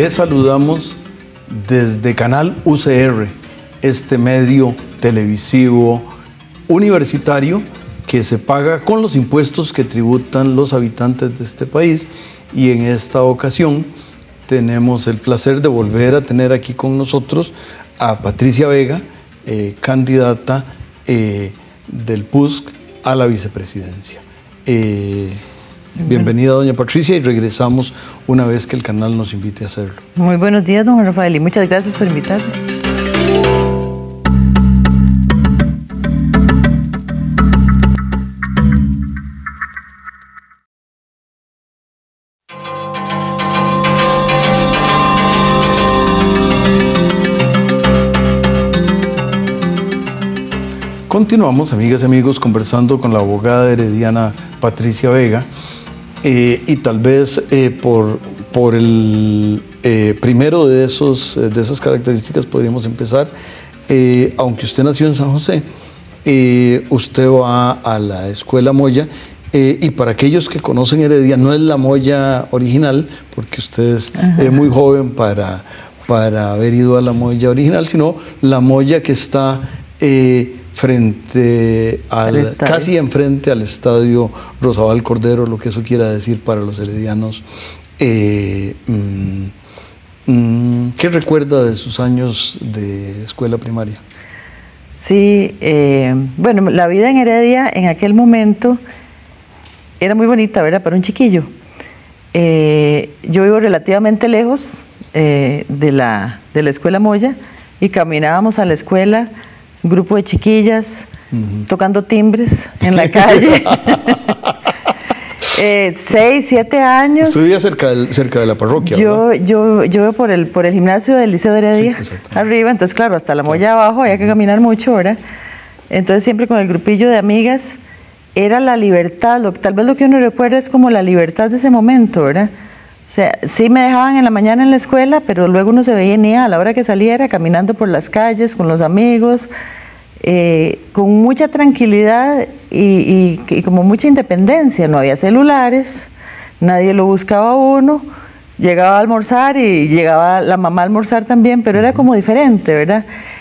Les saludamos desde Canal UCR, este medio televisivo universitario que se paga con los impuestos que tributan los habitantes de este país, y en esta ocasión tenemos el placer de volver a tener aquí con nosotros a Patricia Vega, candidata del PUSC a la vicepresidencia. Bienvenida, doña Patricia, y regresamos una vez que el canal nos invite a hacerlo. Muy buenos días, don Rafael, y muchas gracias por invitarme. Continuamos, amigas y amigos, conversando con la abogada herediana Patricia Vega, y tal vez por el primero de esas características podríamos empezar. Aunque usted nació en San José, usted va a la Escuela Moya, y para aquellos que conocen Heredia, no es la Moya original, porque usted es muy joven para haber ido a la Moya original, sino la Moya que está casi enfrente al estadio Rosabal Cordero, lo que eso quiera decir para los heredianos. ¿Qué recuerda de sus años de escuela primaria? Sí, bueno, la vida en Heredia en aquel momento era muy bonita, ¿verdad? Para un chiquillo. Yo vivo relativamente lejos de la Escuela Moya, y caminábamos a la escuela un grupo de chiquillas tocando timbres en la calle. 6, 7 años. ¿Usted vivía cerca de la parroquia? Yo vivo por el gimnasio del Liceo de Heredia, sí, arriba, entonces claro, hasta la Moya abajo había que caminar mucho, ¿verdad? Entonces siempre con el grupillo de amigas era la libertad, tal vez lo que uno recuerda es como la libertad de ese momento, ¿verdad? O sea, sí me dejaban en la mañana en la escuela, pero luego uno se venía a la hora que saliera caminando por las calles con los amigos, con mucha tranquilidad y como mucha independencia. No había celulares, nadie lo buscaba a uno, llegaba a almorzar y llegaba la mamá a almorzar también, pero era como diferente, ¿verdad?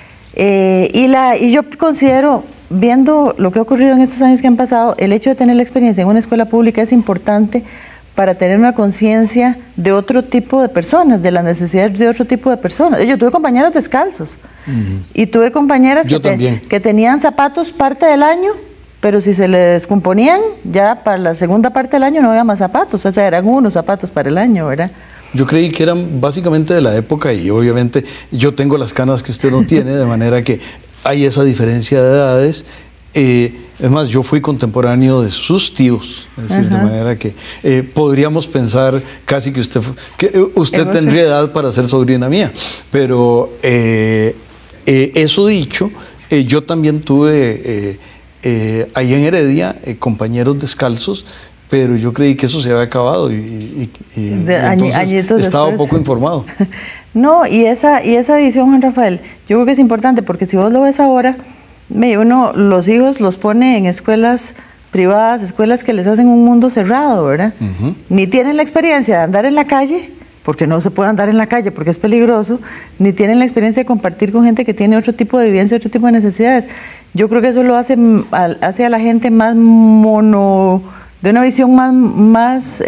Y yo considero, viendo lo que ha ocurrido en estos años que han pasado, el hecho de tener la experiencia en una escuela pública es importante para tener una conciencia de otro tipo de personas, de las necesidades de otro tipo de personas. Yo tuve compañeros descalzos, y tuve compañeras que tenían zapatos parte del año, pero si se les descomponían, ya para la segunda parte del año no había más zapatos, o sea, eran unos zapatos para el año, ¿verdad? Yo creí que eran básicamente de la época, y obviamente yo tengo las canas que usted no tiene, de manera que hay esa diferencia de edades. Es más, yo fui contemporáneo de sus tíos, es decir, de manera que podríamos pensar casi que usted tendría edad para ser sobrina mía. Pero eso dicho, yo también tuve ahí en Heredia compañeros descalzos, pero yo creí que eso se había acabado y entonces estaba poco informado. No, y esa visión, Juan Rafael, yo creo que es importante, porque si vos lo ves ahora, uno los hijos los pone en escuelas privadas, escuelas que les hacen un mundo cerrado, ¿verdad? Ni tienen la experiencia de andar en la calle, porque no se puede andar en la calle porque es peligroso, ni tienen la experiencia de compartir con gente que tiene otro tipo de vivencia, otro tipo de necesidades. Yo creo que eso lo hace a la gente más de una visión más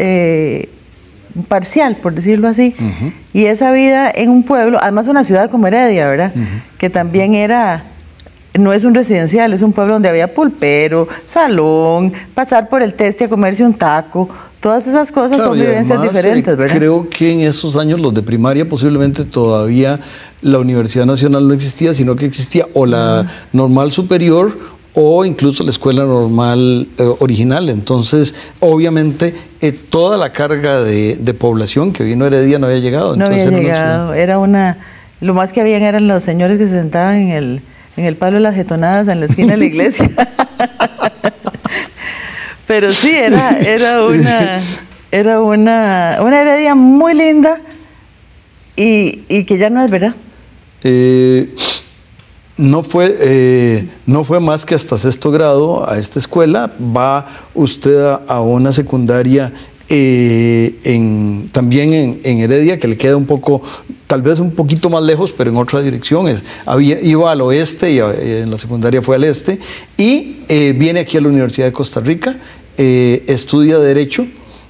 parcial, por decirlo así. Y esa vida en un pueblo, además una ciudad como Heredia, ¿verdad? Que también no es un residencial, es un pueblo donde había pulpero, salón, pasar por el Teste a comerse un taco, todas esas cosas, claro, son vivencias diferentes, ¿verdad? Creo que en esos años, los de primaria, posiblemente todavía la Universidad Nacional no existía, sino que existía o la normal superior o incluso la escuela normal original. Entonces, obviamente, toda la carga de población que vino a Heredia no había llegado. Entonces, no había llegado, lo más que habían eran los señores que se sentaban en el palo de las jetonadas en la esquina de la iglesia. Pero sí, era una Heredia muy linda y que ya no es, ¿verdad? No fue más que hasta 6º grado a esta escuela. Va usted a una secundaria también en Heredia, que le queda un poco, tal vez un poquito más lejos, pero en otra dirección. Iba al oeste y en la secundaria fue al este, y viene aquí a la Universidad de Costa Rica, estudia Derecho.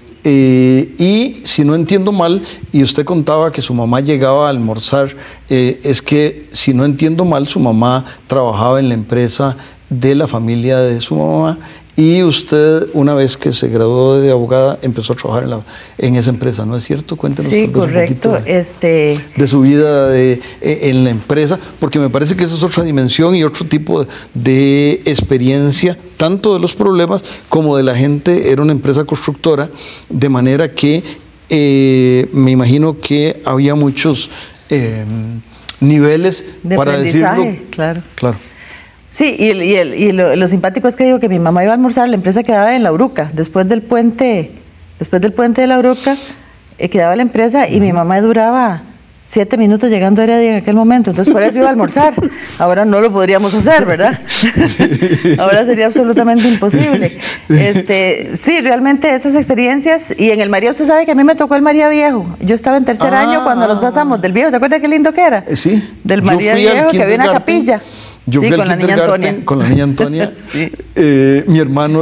Y si no entiendo mal, y usted contaba que su mamá llegaba a almorzar, es que si no entiendo mal, su mamá trabajaba en la empresa de la familia de su mamá, y usted, una vez que se graduó de abogada, empezó a trabajar en esa empresa, ¿no es cierto? Cuéntenos sí, correcto. Un poquito de su vida en la empresa, porque me parece que esa es otra dimensión y otro tipo de experiencia, tanto de los problemas como de la gente. Era una empresa constructora, de manera que me imagino que había muchos niveles de para decirlo. Claro. Claro. Sí, y lo simpático es que digo que mi mamá iba a almorzar, la empresa quedaba en La Uruca, después del puente de La Uruca, quedaba la empresa, y mi mamá duraba 7 minutos llegando a Heredia en aquel momento, entonces por eso iba a almorzar. Ahora no lo podríamos hacer, ¿verdad? Ahora sería absolutamente imposible. Sí, realmente esas experiencias, y en el María, usted sabe que a mí me tocó el María Viejo. Yo estaba en tercer año cuando nos pasamos del Viejo, ¿se acuerda qué lindo que era? Sí. Del María Viejo, que había una capilla. Yo fui al kindergarten con la niña Antonia. Sí. Mi hermano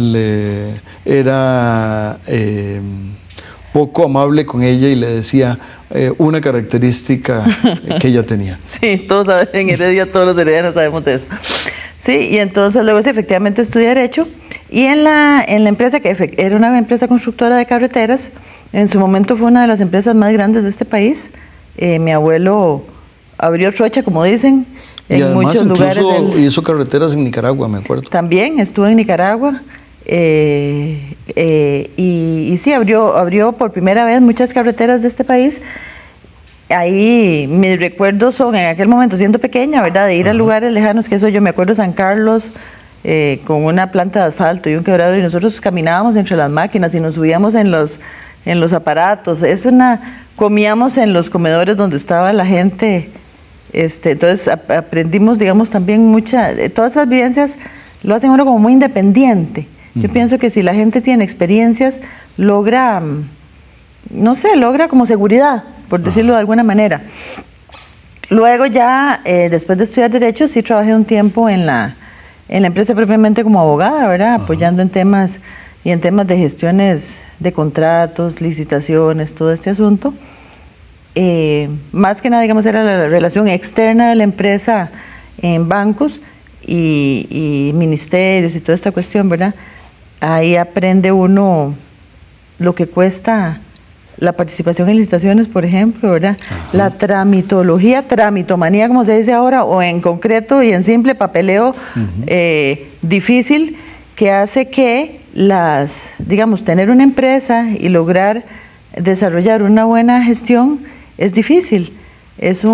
era poco amable con ella y le decía una característica que ella tenía. Sí, todos saben, en Heredia todos los heredianos sabemos de eso. Sí, y entonces luego sí, efectivamente estudié Derecho, y en la empresa, que era una empresa constructora de carreteras, en su momento fue una de las empresas más grandes de este país. Mi abuelo abrió trocha, como dicen, en además, muchos lugares. Hizo carreteras en Nicaragua, me acuerdo. También estuvo en Nicaragua, y sí, abrió por primera vez muchas carreteras de este país. Ahí mis recuerdos son, en aquel momento, siendo pequeña, ¿verdad?, de ir a lugares lejanos, que eso yo me acuerdo, San Carlos, con una planta de asfalto y un quebradero, y nosotros caminábamos entre las máquinas y nos subíamos en los aparatos. Comíamos en los comedores donde estaba la gente. Entonces aprendimos, digamos, también todas esas vivencias lo hacen uno como muy independiente. Yo pienso que si la gente tiene experiencias, logra como seguridad, por decirlo de alguna manera. Luego ya, después de estudiar Derecho, sí trabajé un tiempo en la empresa propiamente como abogada, ¿verdad? Apoyando en temas de gestiones de contratos, licitaciones, todo este asunto. Más que nada, digamos, era la relación externa de la empresa en bancos y ministerios y toda esta cuestión, ¿verdad? Ahí aprende uno lo que cuesta la participación en licitaciones, por ejemplo, ¿verdad? Ajá. La tramitomanía, como se dice ahora, o en concreto y en simple papeleo difícil, que hace que tener una empresa y lograr desarrollar una buena gestión es difícil. Hacer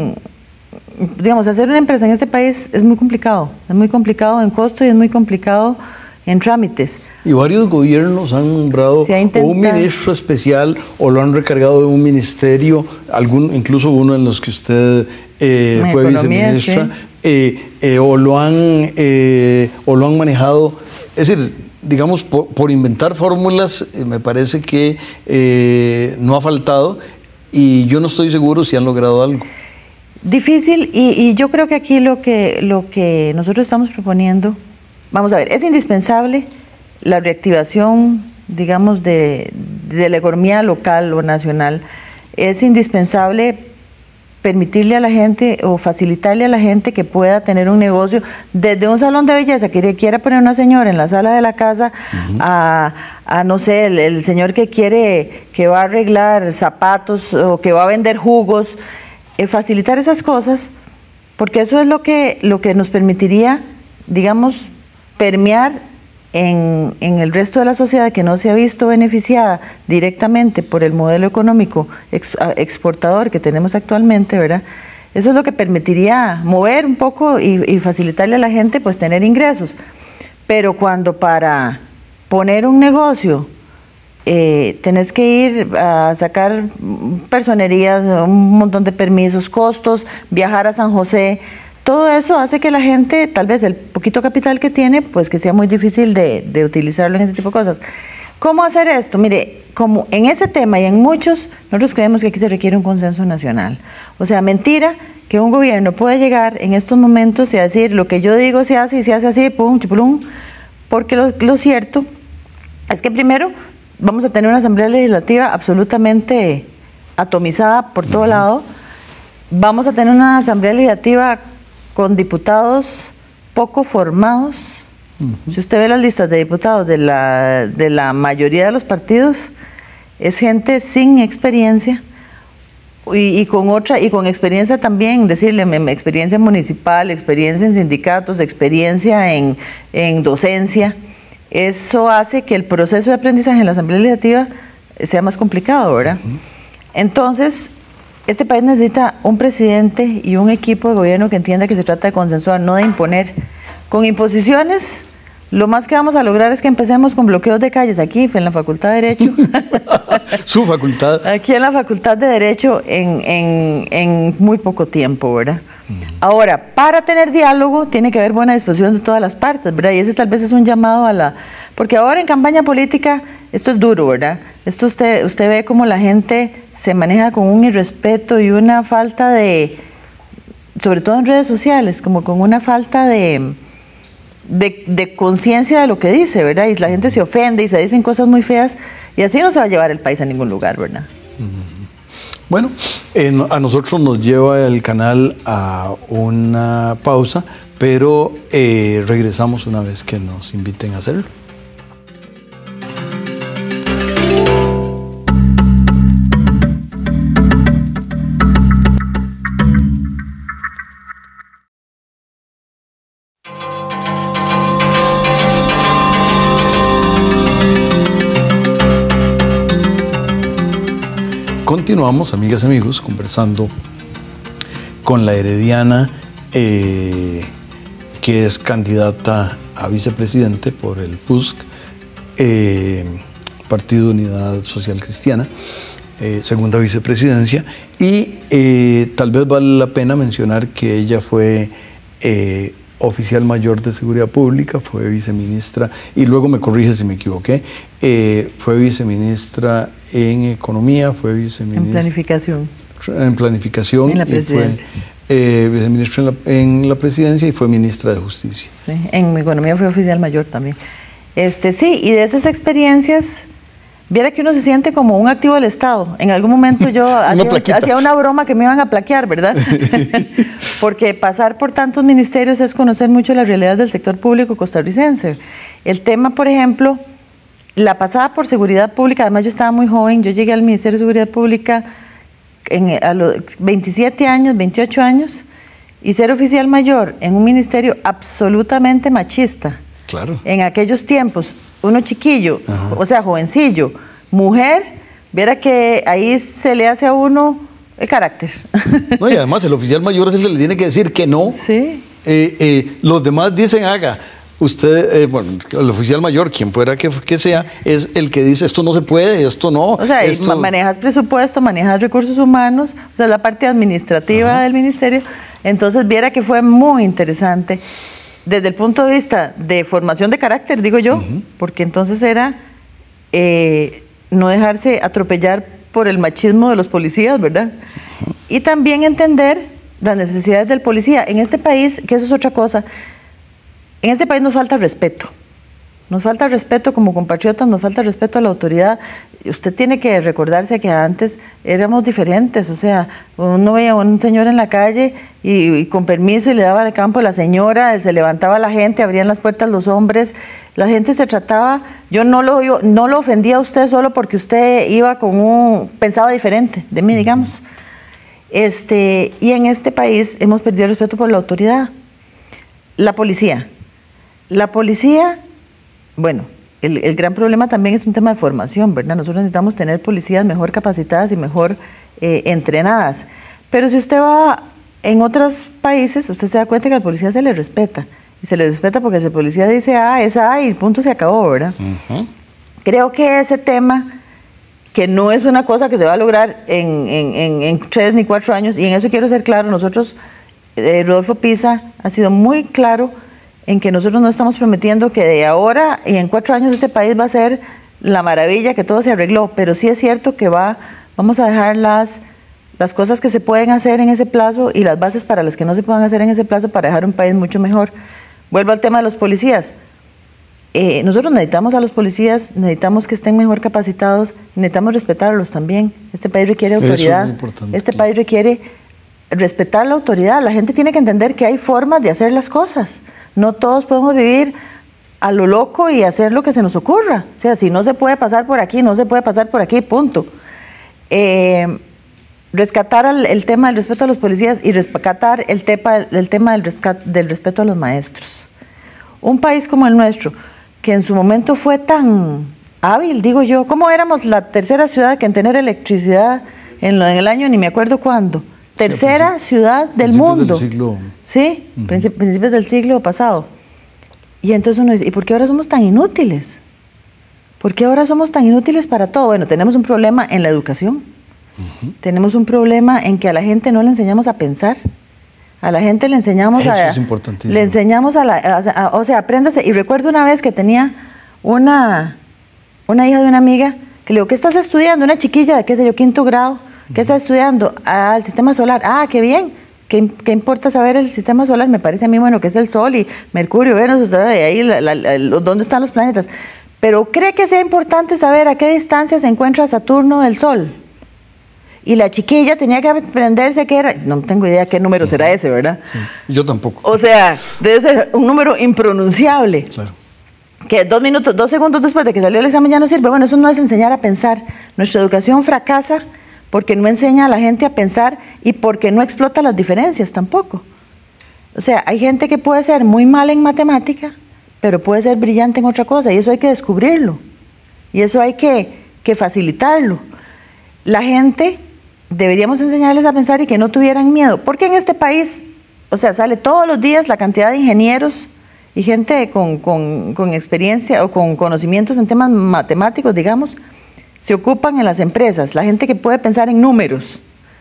una empresa en este país es muy complicado en costo y es muy complicado en trámites. Y varios gobiernos han nombrado un ministro especial o lo han recargado de un ministerio, incluso uno en los que usted fue viceministra, sí. O lo han manejado, es decir, digamos, por inventar fórmulas, me parece que no ha faltado, y yo no estoy seguro si han logrado algo. Difícil, y yo creo que aquí lo que nosotros estamos proponiendo, vamos a ver, es indispensable la reactivación, digamos, de la economía local o nacional. Es indispensable permitirle a la gente o facilitarle a la gente que pueda tener un negocio, desde un salón de belleza que quiera poner una señora en la sala de la casa, a no sé, el señor que va a arreglar zapatos o que va a vender jugos, facilitar esas cosas, porque eso es lo que nos permitiría, digamos, permear en el resto de la sociedad, que no se ha visto beneficiada directamente por el modelo económico exportador que tenemos actualmente, ¿verdad? Eso es lo que permitiría mover un poco y facilitarle a la gente, pues, tener ingresos. Pero cuando para poner un negocio tenés que ir a sacar personerías, un montón de permisos, costos, viajar a San José, todo eso hace que la gente, tal vez el poquito capital que tiene, pues que sea muy difícil de utilizarlo en ese tipo de cosas. ¿Cómo hacer esto? Mire, como en ese tema y en muchos, nosotros creemos que aquí se requiere un consenso nacional. O sea, mentira que un gobierno puede llegar en estos momentos y decir lo que yo digo se hace y se hace así, pum, chipulum, porque lo cierto es que primero vamos a tener una asamblea legislativa absolutamente atomizada por todo lado, vamos a tener una asamblea legislativa con diputados poco formados. Si usted ve las listas de diputados de la mayoría de los partidos, es gente sin experiencia y con experiencia también, decirle, experiencia municipal, experiencia en sindicatos, experiencia en docencia. Eso hace que el proceso de aprendizaje en la Asamblea Legislativa sea más complicado, ¿verdad? Entonces, este país necesita un presidente y un equipo de gobierno que entienda que se trata de consensuar, no de imponer. Con imposiciones, lo más que vamos a lograr es que empecemos con bloqueos de calles aquí, en la Facultad de Derecho. Su facultad. Aquí en la Facultad de Derecho en muy poco tiempo, ¿verdad? Ahora, para tener diálogo tiene que haber buena disposición de todas las partes, ¿verdad? Y ese tal vez es un llamado a la... Porque ahora en campaña política esto es duro, ¿verdad? Esto usted ve cómo la gente se maneja con un irrespeto y una falta de... Sobre todo en redes sociales, como con una falta de conciencia de lo que dice, ¿verdad? Y la gente se ofende y se dicen cosas muy feas y así no se va a llevar el país a ningún lugar, ¿verdad? Bueno, a nosotros nos lleva el canal a una pausa, pero regresamos una vez que nos inviten a hacerlo. Continuamos, amigas y amigos, conversando con la herediana que es candidata a vicepresidente por el PUSC, Partido Unidad Social Cristiana, segunda vicepresidencia, y tal vez vale la pena mencionar que ella fue oficial mayor de Seguridad Pública, fue viceministra, y luego me corrige si me equivoqué, fue viceministra en Economía, fue viceministra... En Planificación. En Planificación. En la Presidencia. Y fue viceministra en la Presidencia y fue ministra de Justicia. Sí, en Economía fue oficial mayor también. Sí, y de esas experiencias... Viera que uno se siente como un activo del Estado. En algún momento yo hacía una broma que me iban a plaquear, ¿verdad? Porque pasar por tantos ministerios es conocer mucho las realidades del sector público costarricense. El tema, por ejemplo, la pasada por Seguridad Pública, además yo estaba muy joven, yo llegué al Ministerio de Seguridad Pública a los 27 años, 28 años, y ser oficial mayor en un ministerio absolutamente machista. Claro. En aquellos tiempos, uno chiquillo, ajá, o sea, jovencillo, mujer, viera que ahí se le hace a uno el carácter. No, y además el oficial mayor es el que le tiene que decir que no. Sí. Los demás dicen haga. Usted, bueno, el oficial mayor, quien fuera que sea, es el que dice esto no se puede, esto no. O sea, esto... manejas presupuesto, manejas recursos humanos, o sea, la parte administrativa, ajá, del ministerio. Entonces, viera que fue muy interesante. Desde el punto de vista de formación de carácter, digo yo, porque entonces era no dejarse atropellar por el machismo de los policías, ¿verdad? Y también entender las necesidades del policía. En este país, que eso es otra cosa, en este país nos falta respeto. Nos falta respeto como compatriotas, nos falta respeto a la autoridad. Usted tiene que recordarse que antes éramos diferentes, o sea, uno veía a un señor en la calle y con permiso y le daba al campo a la señora, se levantaba la gente, abrían las puertas los hombres, la gente se trataba, yo no lo ofendía a usted solo porque usted iba pensaba diferente de mí, digamos. Y en este país hemos perdido el respeto por la autoridad. La policía, bueno, el gran problema también es un tema de formación, ¿verdad? Nosotros necesitamos tener policías mejor capacitadas y mejor entrenadas. Pero si usted va en otros países, usted se da cuenta que al policía se le respeta. Y se le respeta porque si el policía dice A, es A y punto, se acabó, ¿verdad? Creo que ese tema, que no es una cosa que se va a lograr en 3 ni 4 años, y en eso quiero ser claro, nosotros, Rodolfo Pisa ha sido muy claro en que nosotros no estamos prometiendo que de ahora y en 4 años este país va a ser la maravilla, que todo se arregló, pero sí es cierto que vamos a dejar las cosas que se pueden hacer en ese plazo y las bases para las que no se puedan hacer en ese plazo para dejar un país mucho mejor. Vuelvo al tema de los policías. Nosotros necesitamos a los policías, necesitamos que estén mejor capacitados, necesitamos respetarlos también. Este país requiere autoridad, este país requiere respetar la autoridad. La gente tiene que entender que hay formas de hacer las cosas. No todos podemos vivir a lo loco y hacer lo que se nos ocurra. O sea, si no se puede pasar por aquí, no se puede pasar por aquí, punto. Rescatar el tema del respeto a los policías y rescatar el tema del respeto a los maestros. Un país como el nuestro, que en su momento fue tan hábil, digo yo, ¿cómo éramos la tercera ciudad que en tener electricidad en el año, ni me acuerdo cuándo? Tercera ciudad del mundo. Del siglo. Sí, principios del siglo pasado. Y entonces uno dice, ¿y por qué ahora somos tan inútiles? ¿Por qué ahora somos tan inútiles para todo? Bueno, tenemos un problema en la educación. Tenemos un problema en que a la gente no le enseñamos a pensar. A la gente le enseñamos Eso es importantísimo. Le enseñamos o sea, apréndase. Y recuerdo una vez que tenía una hija de una amiga que le digo, ¿qué estás estudiando? Una chiquilla de, qué sé yo, 5º grado. ¿Qué estás estudiando? El sistema solar. Ah, qué bien. ¿Qué importa saber el sistema solar? Me parece a mí, bueno, que es el Sol y Mercurio, Venus, o sea, de ahí dónde están los planetas. Pero ¿cree que sea importante saber a qué distancia se encuentra Saturno del Sol? Y la chiquilla tenía que aprenderse qué era, no tengo idea qué número será ese, ¿verdad? Yo tampoco. O sea, debe ser un número impronunciable. Claro. Que 2 segundos después de que salió el examen ya no sirve. Bueno, eso no es enseñar a pensar. Nuestra educación fracasa porque no enseña a la gente a pensar y porque no explota las diferencias tampoco. O sea, hay gente que puede ser muy mala en matemática, pero puede ser brillante en otra cosa, y eso hay que descubrirlo. Y eso hay que facilitarlo. La gente, deberíamos enseñarles a pensar y que no tuvieran miedo, porque en este país, o sea, sale todos los días la cantidad de ingenieros y gente con experiencia o con conocimientos en temas matemáticos, digamos, se ocupan en las empresas, la gente que puede pensar en números.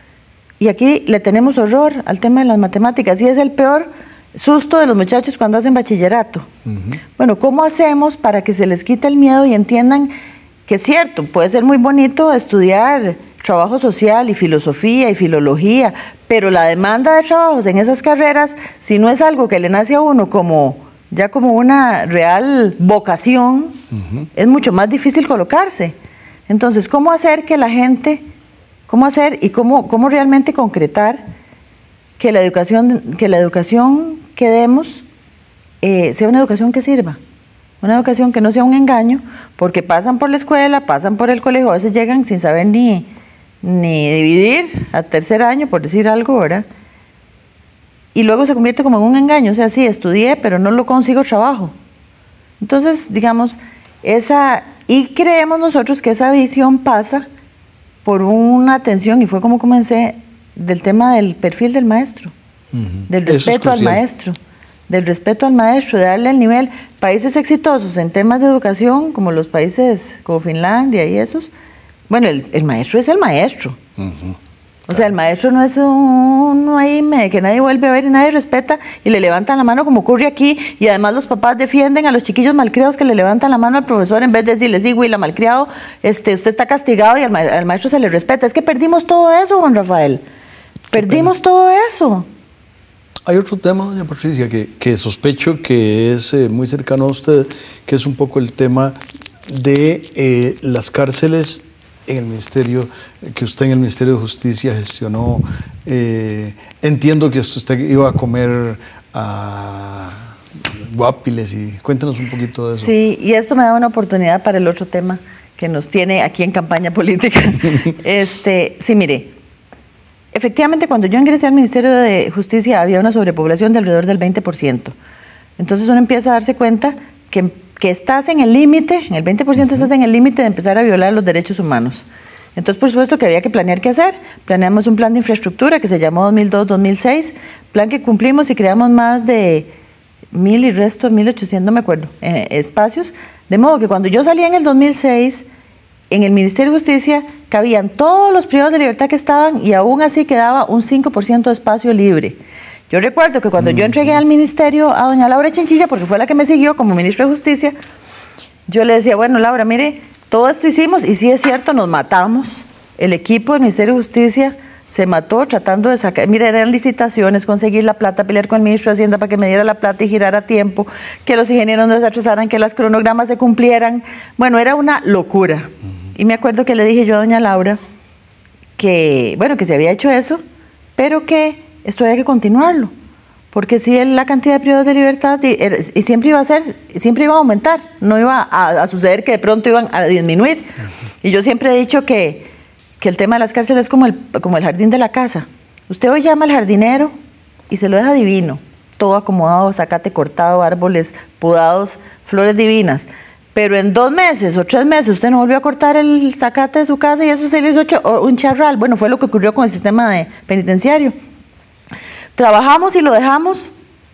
Y aquí le tenemos horror al tema de las matemáticas, y es el peor susto de los muchachos cuando hacen bachillerato. Bueno, ¿cómo hacemos para que se les quite el miedo y entiendan que es cierto, puede ser muy bonito estudiar trabajo social y filosofía y filología, pero la demanda de trabajos en esas carreras, si no es algo que le nace a uno como una real vocación, es mucho más difícil colocarse. Entonces, ¿cómo hacer que la gente, cómo realmente concretar que la educación que demos sea una educación que sirva? Una educación que no sea un engaño, porque pasan por la escuela, pasan por el colegio, a veces llegan sin saber ni dividir a 3er año, por decir algo, ¿verdad? Y luego se convierte como en un engaño, o sea, sí, estudié, pero no lo consigo trabajo. Entonces, digamos, y creemos nosotros que esa visión pasa por una atención, y fue como comencé, del tema del perfil del maestro, del respeto al maestro. Del respeto al maestro, de darle el nivel. Países exitosos en temas de educación, como los países como Finlandia y esos, bueno, el maestro es el maestro. O sea, el maestro no es uno ahí que nadie vuelve a ver y nadie respeta y le levantan la mano como ocurre aquí, y además los papás defienden a los chiquillos malcriados que le levantan la mano al profesor en vez de decirle, sí, güey, la malcriado, usted está castigado, y al maestro se le respeta. Es que perdimos todo eso, Juan Rafael. Perdimos todo eso. Hay otro tema, doña Patricia, que sospecho que es muy cercano a usted, que es un poco el tema de las cárceles en el Ministerio, que usted en el Ministerio de Justicia gestionó. Entiendo que usted iba a comer a Guapiles, y cuéntenos un poquito de eso. Sí, y eso me da una oportunidad para el otro tema que nos tiene aquí en campaña política. Sí, mire. Efectivamente, cuando yo ingresé al Ministerio de Justicia había una sobrepoblación de alrededor del 20%. Entonces uno empieza a darse cuenta que estás en el límite, en el 20% estás en el límite de empezar a violar los derechos humanos. Entonces, por supuesto que había que planear qué hacer. Planeamos un plan de infraestructura que se llamó 2002-2006, plan que cumplimos y creamos más de 1,000 y resto, 1,800, no me acuerdo, espacios. De modo que cuando yo salí en el 2006, en el Ministerio de Justicia cabían todos los privados de libertad que estaban, y aún así quedaba un 5% de espacio libre. Yo recuerdo que cuando yo entregué al ministerio a doña Laura Chinchilla, porque fue la que me siguió como ministra de Justicia, yo le decía, bueno, Laura, mire, todo esto hicimos, y sí es cierto, nos matamos. El equipo del Ministerio de Justicia se mató tratando de sacar, mira, eran licitaciones, conseguir la plata, pelear con el ministro de Hacienda para que me diera la plata y girara a tiempo, que los ingenieros no se atrasaran, que los cronogramas se cumplieran. Bueno, era una locura. Y me acuerdo que le dije yo a doña Laura que, bueno, que se había hecho eso, pero que esto había que continuarlo, porque si la cantidad de privados de libertad y siempre iba a ser, siempre iba a aumentar, no iba a suceder que de pronto iban a disminuir. Y yo siempre he dicho que el tema de las cárceles es como el jardín de la casa. Usted hoy llama al jardinero y se lo deja divino, todo acomodado, zacate cortado, árboles podados, flores divinas. Pero en 2 meses o 3 meses usted no volvió a cortar el zacate de su casa y eso se le hizo un charral. Bueno, fue lo que ocurrió con el sistema penitenciario. Trabajamos y lo dejamos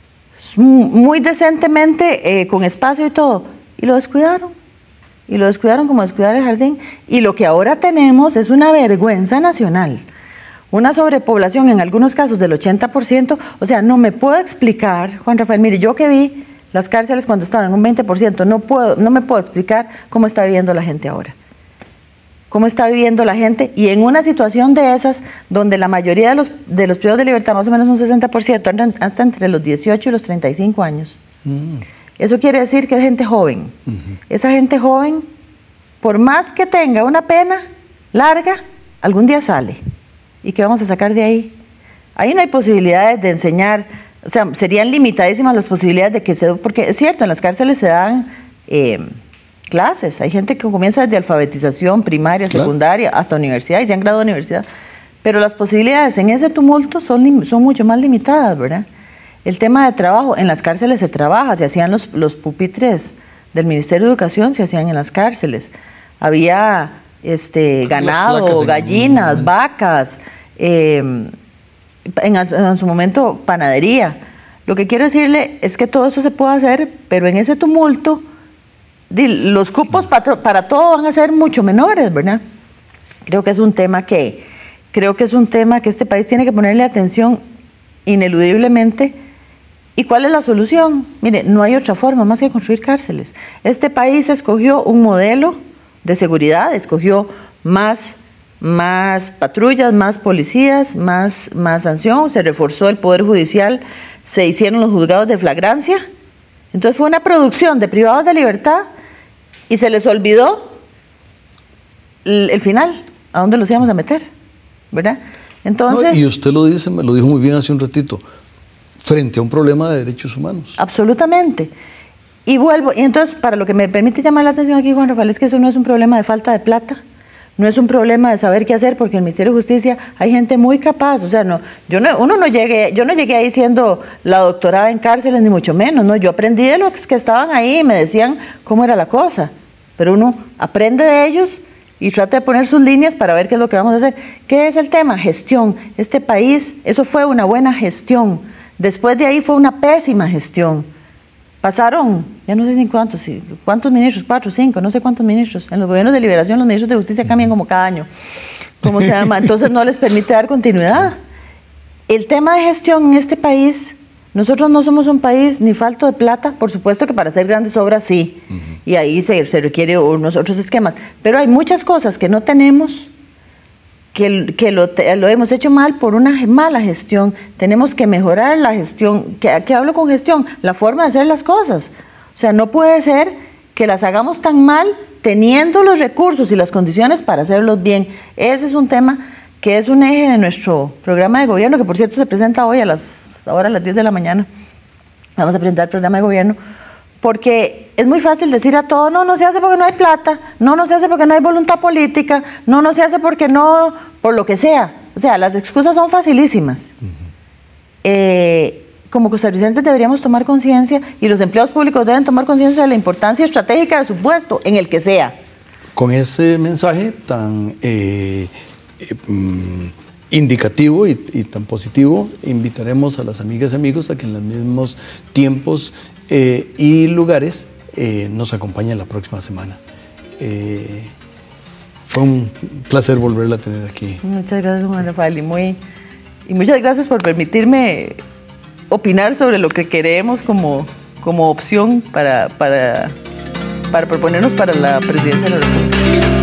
muy decentemente, con espacio y todo, y lo descuidaron. Y lo descuidaron como descuidar el jardín. Y lo que ahora tenemos es una vergüenza nacional. Una sobrepoblación en algunos casos del 80%. O sea, no me puedo explicar, Juan Rafael, mire, yo que vi las cárceles cuando estaban en un 20%, no me puedo explicar cómo está viviendo la gente ahora. Cómo está viviendo la gente, y en una situación de esas, donde la mayoría de los privados de libertad, más o menos un 60%, andan hasta entre los 18 y los 35 años. Eso quiere decir que es gente joven. Esa gente joven, por más que tenga una pena larga, algún día sale. ¿Y qué vamos a sacar de ahí? Ahí no hay posibilidades de enseñar, o sea, serían limitadísimas las posibilidades de que porque es cierto, en las cárceles se dan clases, hay gente que comienza desde alfabetización primaria, secundaria, hasta universidad, y se han graduado de universidad, pero las posibilidades en ese tumulto son mucho más limitadas, ¿verdad? El tema de trabajo, en las cárceles se trabaja, se hacían los pupitres del Ministerio de Educación, se hacían en las cárceles, había ganado, gallinas, vacas, en su momento panadería. Lo que quiero decirle es que todo eso se puede hacer, pero en ese tumulto los cupos para todo van a ser mucho menores, ¿verdad? Creo que es un tema que este país tiene que ponerle atención ineludiblemente. ¿Y cuál es la solución? Mire, no hay otra forma más que construir cárceles. Este país escogió un modelo de seguridad, escogió más patrullas, más policías, más sanción, se reforzó el Poder Judicial, se hicieron los juzgados de flagrancia. Entonces fue una producción de privados de libertad y se les olvidó el final, a dónde los íbamos a meter, ¿verdad? Entonces, y usted lo dice, me lo dijo muy bien hace un ratito, frente a un problema de derechos humanos. Absolutamente. Y entonces, para lo que me permite llamar la atención aquí, Juan Rafael, es que eso no es un problema de falta de plata, no es un problema de saber qué hacer, porque en el Ministerio de Justicia hay gente muy capaz. O sea, yo no llegué ahí siendo la doctorada en cárceles, ni mucho menos, ¿no? Yo aprendí de los que estaban ahí y me decían cómo era la cosa, pero uno aprende de ellos y trata de poner sus líneas para ver qué es lo que vamos a hacer. ¿Qué es el tema? Gestión. Este país, eso fue una buena gestión. Después de ahí fue una pésima gestión. Pasaron, ya no sé ni cuántos ministros, 4, 5, no sé cuántos ministros. En los gobiernos de liberación los ministros de justicia cambian como cada año. ¿Cómo se llama? Entonces no les permite dar continuidad. El tema de gestión en este país, nosotros no somos un país ni falto de plata, por supuesto que para hacer grandes obras sí, y ahí se requiere unos otros esquemas, pero hay muchas cosas que no tenemos, que lo hemos hecho mal por una mala gestión. Tenemos que mejorar la gestión. ¿Qué hablo con gestión? La forma de hacer las cosas. O sea, no puede ser que las hagamos tan mal teniendo los recursos y las condiciones para hacerlos bien. Ese es un tema que es un eje de nuestro programa de gobierno, que por cierto se presenta hoy ahora a las 10 de la mañana. Vamos a presentar el programa de gobierno, porque es muy fácil decir a todo, no se hace porque no hay plata, no se hace porque no hay voluntad política, no se hace porque no, por lo que sea. O sea, las excusas son facilísimas. Como costarricenses deberíamos tomar conciencia, y los empleados públicos deben tomar conciencia de la importancia estratégica de su puesto, en el que sea. Con ese mensaje tan indicativo y tan positivo, invitaremos a las amigas y amigos a que en los mismos tiempos y lugares nos acompañen la próxima semana. Fue un placer volverla a tener aquí. Muchas gracias, Juan Rafael, y muchas gracias por permitirme opinar sobre lo que queremos como opción para para proponernos para la presidencia de la República.